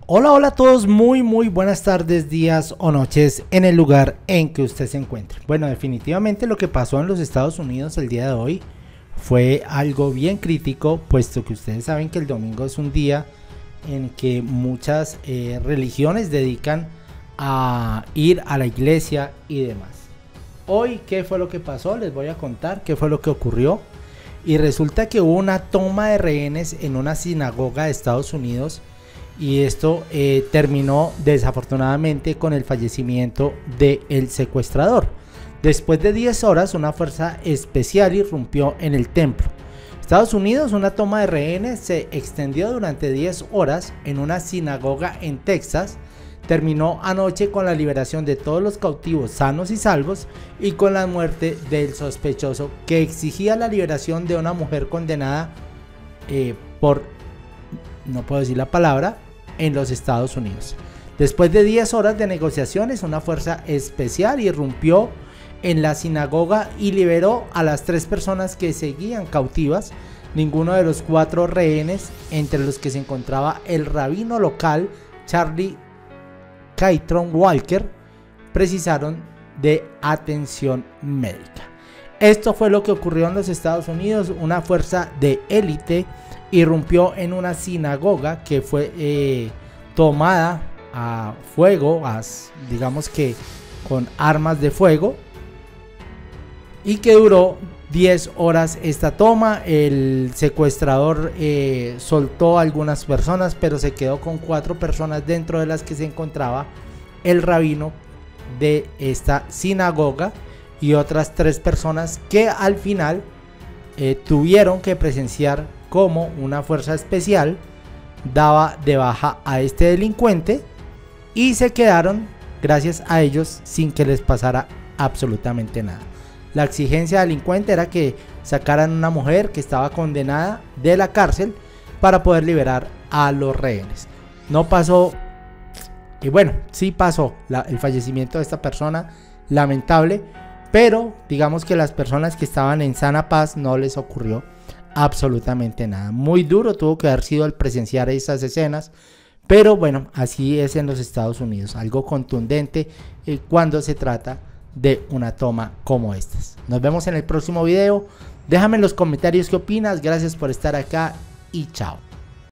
Hola, hola a todos, muy buenas tardes, días o noches en el lugar en que usted se encuentre. Bueno, definitivamente lo que pasó en los Estados Unidos el día de hoy fue algo bien crítico, puesto que ustedes saben que el domingo es un día en que muchas religiones dedican a ir a la iglesia y demás. Hoy, ¿qué fue lo que pasó? Les voy a contar qué fue lo que ocurrió. Y resulta que hubo una toma de rehenes en una sinagoga de Estados Unidos. Y esto terminó desafortunadamente con el fallecimiento del secuestrador. Después de 10 horas, una fuerza especial irrumpió en el templo. Estados Unidos, una toma de rehenes se extendió durante 10 horas en una sinagoga en Texas. Terminó anoche con la liberación de todos los cautivos sanos y salvos y con la muerte del sospechoso que exigía la liberación de una mujer condenada por, no puedo decir la palabra, en los Estados Unidos. Después de 10 horas de negociaciones, una fuerza especial irrumpió en la sinagoga y liberó a las 3 personas que seguían cautivas. Ninguno de los 4 rehenes, entre los que se encontraba el rabino local Charlie Caitron Walker, precisaron de atención médica. Esto fue lo que ocurrió en los Estados Unidos. Una fuerza de élite irrumpió en una sinagoga que fue tomada a fuego, digamos que con armas de fuego, y que duró 10 horas esta toma. El secuestrador soltó a algunas personas, pero se quedó con 4 personas, dentro de las que se encontraba el rabino de esta sinagoga y otras 3 personas que al final tuvieron que presenciar como una fuerza especial daba de baja a este delincuente, y se quedaron, gracias a ellos, sin que les pasara absolutamente nada. La exigencia del delincuente era que sacaran una mujer que estaba condenada de la cárcel para poder liberar a los rehenes. No pasó, y bueno, sí pasó el fallecimiento de esta persona, lamentable, pero digamos que las personas que estaban en sana paz no les ocurrió absolutamente nada. Muy duro tuvo que haber sido el presenciar esas escenas, pero bueno, así es en los Estados Unidos, algo contundente cuando se trata de una toma como estas. Nos vemos en el próximo video. Déjame en los comentarios qué opinas. Gracias por estar acá y chao.